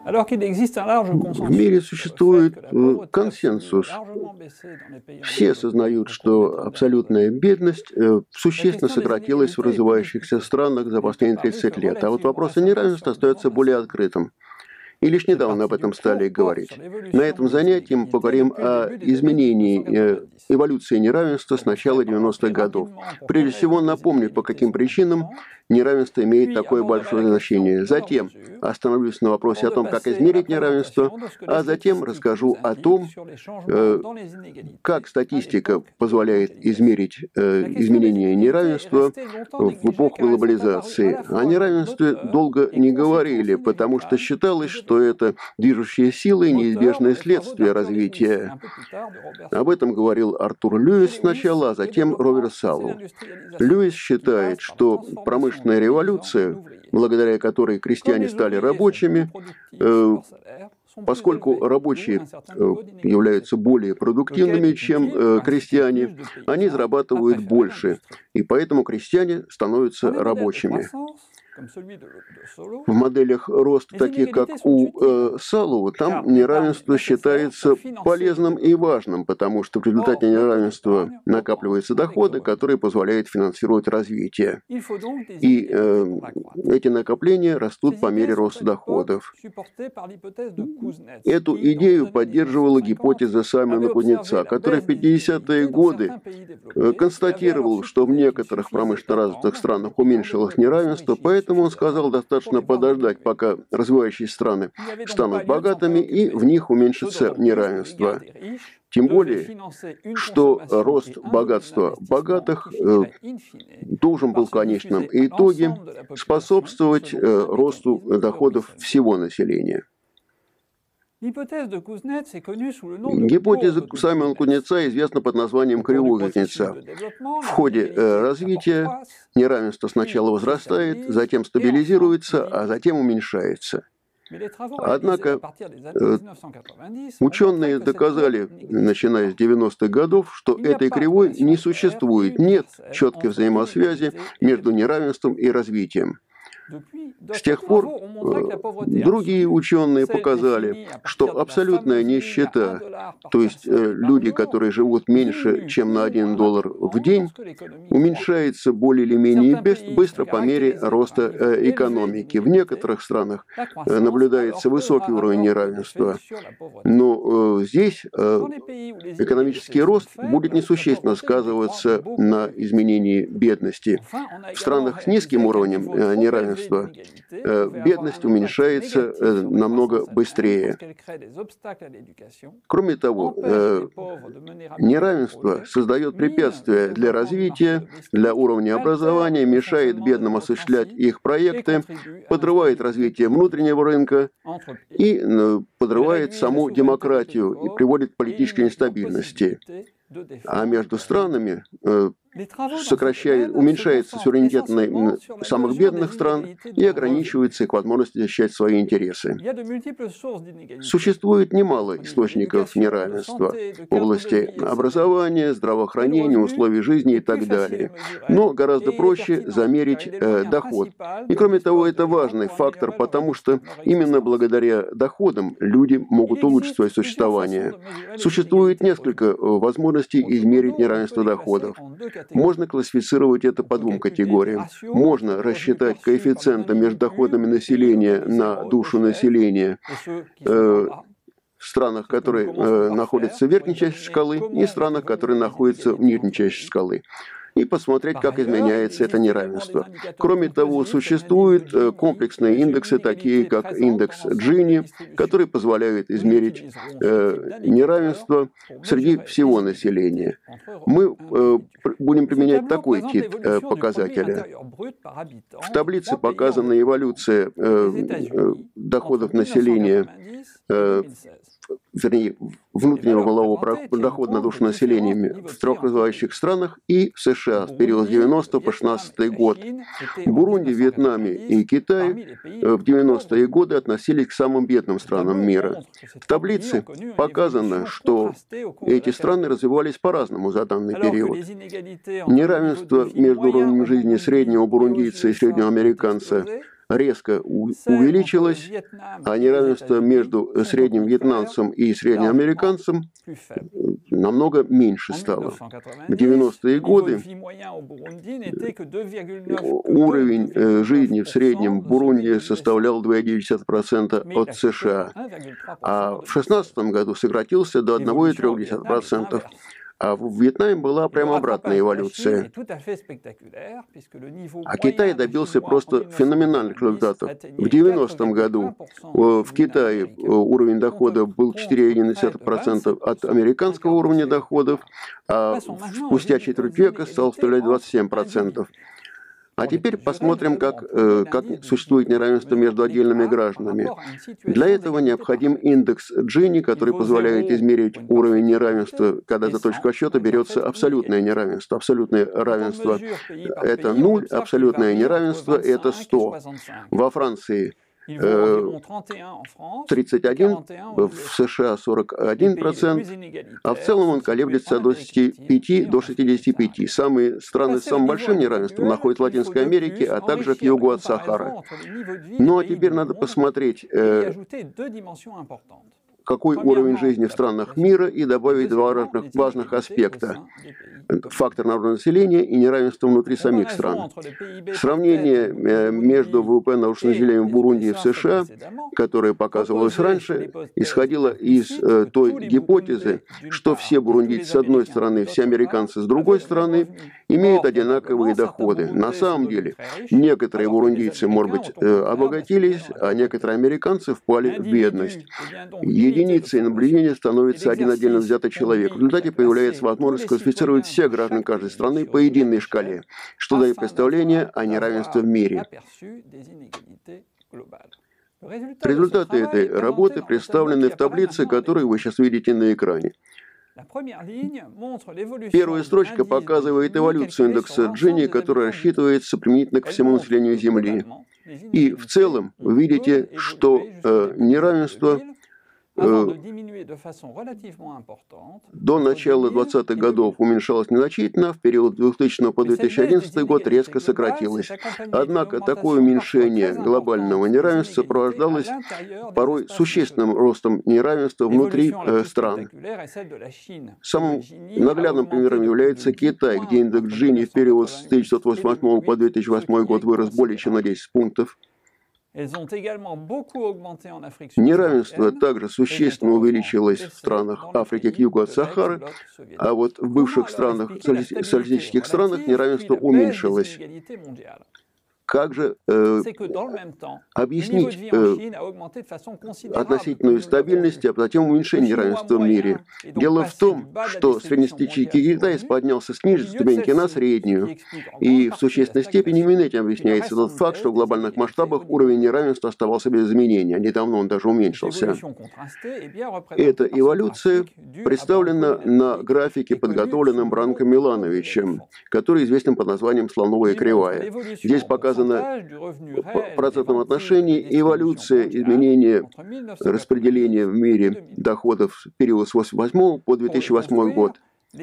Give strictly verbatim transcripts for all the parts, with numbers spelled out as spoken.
В мире существует э, консенсус. Все осознают, что абсолютная бедность э, существенно сократилась в развивающихся странах за последние тридцать лет. А вот вопрос о неравенстве остается более открытым. И лишь недавно об этом стали говорить. На этом занятии мы поговорим о изменении э, эволюции неравенства с начала девяностых годов. Прежде всего напомню, по каким причинам неравенство имеет такое большое значение. Затем остановлюсь на вопросе о том, как измерить неравенство, а затем расскажу о том, э, как статистика позволяет измерить э, изменение неравенства в эпоху глобализации. О неравенстве долго не говорили, потому что считалось, что это движущая сила и неизбежное следствие развития. Об этом говорил Артур Льюис сначала, а затем Роберт Саллоу. Льюис считает, что промышленная революция, благодаря которой крестьяне стали рабочими, э, поскольку рабочие э, являются более продуктивными, чем э, крестьяне, они зарабатывают больше, и поэтому крестьяне становятся рабочими. В моделях роста, таких как у э, Саллоу, там неравенство считается полезным и важным, потому что в результате неравенства накапливаются доходы, которые позволяют финансировать развитие. И э, эти накопления растут по мере роста доходов. Эту идею поддерживала гипотеза Саймона Кузнеца, который в пятидесятые годы констатировал, что в некоторых промышленно развитых странах уменьшилось неравенство, поэтому он сказал, достаточно подождать, пока развивающиеся страны станут богатыми, и в них уменьшится неравенство. Тем более, что рост богатства богатых э, должен был в конечном итоге способствовать э, росту доходов всего населения. Гипотеза Саймона Кузнеца известна под названием кривой Кузнеца. В ходе э, развития неравенство сначала возрастает, затем стабилизируется, а затем уменьшается. Однако э, ученые доказали, начиная с девяностых годов, что этой кривой не существует, нет четкой взаимосвязи между неравенством и развитием. С тех пор э, другие ученые показали, что абсолютная нищета, то есть э, люди, которые живут меньше, чем на один доллар в день, уменьшается более или менее быстро по мере роста э, экономики. В некоторых странах э, наблюдается высокий уровень неравенства, но э, здесь э, экономический рост будет несущественно сказываться на изменении бедности. В странах с низким уровнем э, неравенства бедность уменьшается намного быстрее. Кроме того, неравенство создает препятствия для развития, для уровня образования, мешает бедным осуществлять их проекты, подрывает развитие внутреннего рынка и подрывает саму демократию и приводит к политической нестабильности. А между странами э, сокращает, уменьшается суверенитет на самых бедных стран и ограничивается их возможность защищать свои интересы. Существует немало источников неравенства в области образования, здравоохранения, условий жизни и так далее. Но гораздо проще замерить э, доход. И кроме того, это важный фактор, потому что именно благодаря доходам люди могут улучшить свое существование. Существует несколько возможностей измерить неравенство доходов. Можно классифицировать это по двум категориям. Можно рассчитать коэффициенты между доходами населения на душу населения э, в странах, которые э, находятся в верхней части шкалы, и в странах, которые находятся в нижней части шкалы, и посмотреть, как изменяется это неравенство. Кроме того, существуют комплексные индексы, такие как индекс Джини, который позволяет измерить э, неравенство среди всего населения. Мы э, будем применять такой тип э, показателя. В таблице показана эволюция э, э, доходов населения, э, вернее, внутреннего валового дохода на душу населения в трех развивающих странах и в США в период с девяностого по шестнадцатый год. Бурунди, Вьетнаме и Китае в девяностые годы относились к самым бедным странам мира. В таблице показано, что эти страны развивались по-разному за данный период. Неравенство между уровнем жизни среднего бурундийца и среднего американца резко увеличилось, а неравенство между средним вьетнамцем и средним американцем намного меньше стало. В девяностые годы уровень жизни в среднем в Бурунди составлял два целых девять десятых процента от США, а в две тысячи шестнадцатом году сократился до одного целых трёх десятых процента. А в Вьетнаме была прямо обратная эволюция. А Китай добился просто феноменальных результатов. В девяностом году в Китае уровень дохода был четыре целых одна десятых процента от американского уровня доходов, а спустя четверть века стал составлять двадцать семь процентов. А теперь посмотрим, как, э, как существует неравенство между отдельными гражданами. Для этого необходим индекс Джини, который позволяет измерить уровень неравенства, когда за точку отсчета берется абсолютное неравенство. Абсолютное равенство – это ноль, абсолютное неравенство – это сто. Во Франции тридцать один, в США сорок один процент, а в целом он колеблется от двадцати пяти до шестидесяти пяти. Самые страны с самым большим неравенством находятся в Латинской Америке, а также к югу от Сахары. Ну а теперь надо посмотреть, э, какой уровень жизни в странах мира, и добавить два разных важных аспекта – фактор народного населения и неравенство внутри самих стран. Сравнение между ВВП на душу населения в Бурунди и в США, которое показывалось раньше, исходило из той гипотезы, что все бурундийцы с одной стороны, все американцы с другой стороны имеют одинаковые доходы. На самом деле, некоторые бурундийцы, может быть, обогатились, а некоторые американцы впали в бедность. Единицей наблюдения становится один отдельно взятый человек. В результате появляется возможность классифицировать всех граждан каждой страны по единой шкале, что дает представление о неравенстве в мире. Результаты этой работы представлены в таблице, которую вы сейчас видите на экране. Первая строчка показывает эволюцию индекса Джини, который рассчитывается применительно к всему населению Земли. И в целом вы видите, что э, неравенство до начала двадцатых годов уменьшалось незначительно, в период с двухтысячного по две тысячи одиннадцатый год резко сократилось. Однако такое уменьшение глобального неравенства сопровождалось порой существенным ростом неравенства внутри э, стран. Самым наглядным примером является Китай, где индекс Джини в период с тысяча девятьсот восемьдесят восьмого по две тысячи восьмой год вырос более чем на десять пунктов. Неравенство также существенно увеличилось в странах Африки к югу от Сахары, а вот в бывших странах, социалистических странах неравенство уменьшилось. Как же э, объяснить э, относительную стабильность, а затем уменьшение неравенства в мире? Дело в том, что среднестатистический Китай поднялся с нижней ступеньки на среднюю. И в существенной степени именно этим объясняется тот факт, что в глобальных масштабах уровень неравенства оставался без изменения. Недавно он даже уменьшился. Эта эволюция представлена на графике, подготовленном Бранко Милановичем, который известен под названием «Слоновая кривая». Здесь показано в процентном отношении эволюция изменения распределения в мире доходов в период с тысяча девятьсот восемьдесят восьмого по две тысячи восьмой год.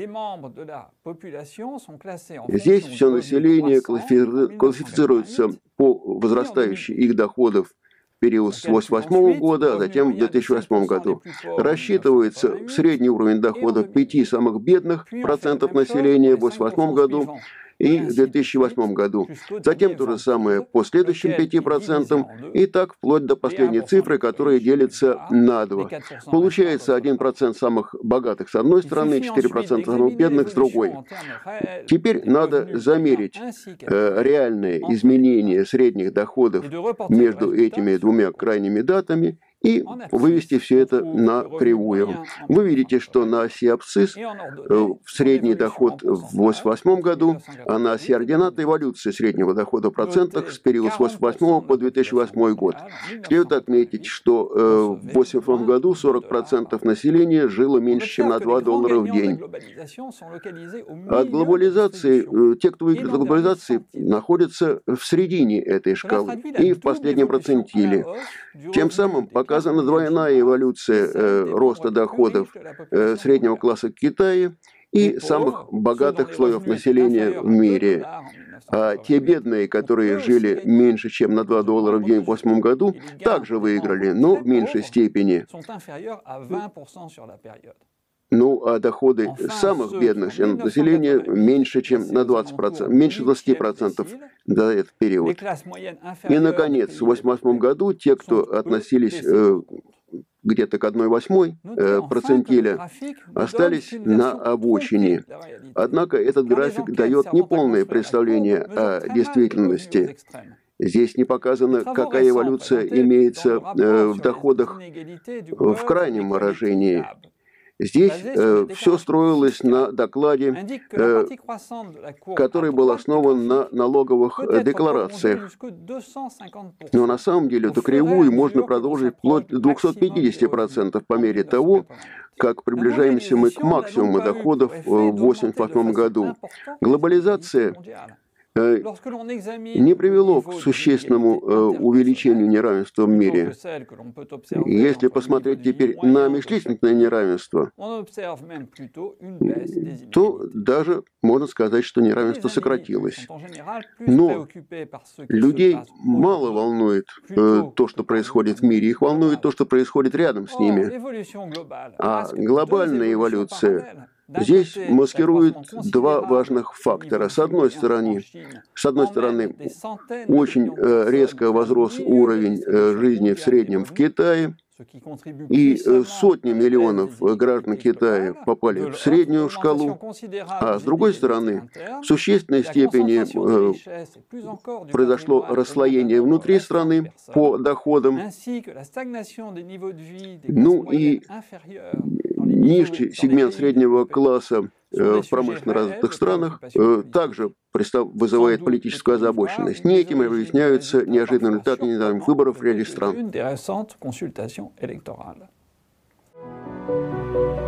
Здесь все население классифицируется по возрастающей их доходов в период с тысяча девятьсот восемьдесят восьмого года, а затем в две тысячи восьмом году. Рассчитывается средний уровень доходов пяти самых бедных процентов населения в две тысячи восьмом году и в две тысячи восьмом году. Затем то же самое по следующим пяти процентам, и так вплоть до последней цифры, которая делится на два. Получается один процент самых богатых с одной стороны и четыре процента самых бедных с другой. Теперь надо замерить э, реальные изменения средних доходов между этими двумя крайними датами и вывести все это на кривую. Вы видите, что на оси абсцисс средний доход в две тысячи восьмом году, а на оси ордината эволюция среднего дохода в процентах с периода с тысяча девятьсот восьмого по две тысячи восьмой год. Следует отметить, что в две тысячи восьмом году сорок процентов населения жило меньше, чем на два доллара в день. От глобализации, те, кто выиграет от глобализации, находятся в середине этой шкалы и в последнем процентиле. Тем самым показана двойная эволюция э, роста доходов э, среднего класса в Китае и самых богатых слоев населения в мире. А те бедные, которые жили меньше, чем на два доллара в день в восьмом году, также выиграли, но в меньшей степени. Ну, а доходы самых бедных членов населения меньше, чем на двадцать процентов, меньше двадцати процентов за этот период. И, наконец, в восемьдесят восьмом году те, кто относились э, где-то к одной восьмой э, процентиля, остались на обочине. Однако этот график дает неполное представление о действительности. Здесь не показано, какая эволюция имеется э, в доходах в крайнем выражении. Здесь э, все строилось на докладе, э, который был основан на налоговых э, декларациях. Но на самом деле эту кривую можно продолжить вплоть до двухсот пятидесяти процентов по мере того, как приближаемся мы к максимуму доходов в восемьдесят восьмом году. Глобализация не привело к существенному увеличению неравенства в мире. Если посмотреть теперь на межличностное неравенство, то даже можно сказать, что неравенство сократилось. Но людей мало волнует то, что происходит в мире, их волнует то, что происходит рядом с ними. А глобальная эволюция здесь маскирует два важных фактора. С одной стороны, с одной стороны очень резко возрос уровень жизни в среднем в Китае, и сотни миллионов граждан Китая попали в среднюю шкалу, а с другой стороны, в существенной степени произошло расслоение внутри страны по доходам, ну и низший сегмент среднего класса в промышленно развитых странах также вызывает политическую озабоченность. Не этим объясняются неожиданные результаты недавних выборов в ряде стран.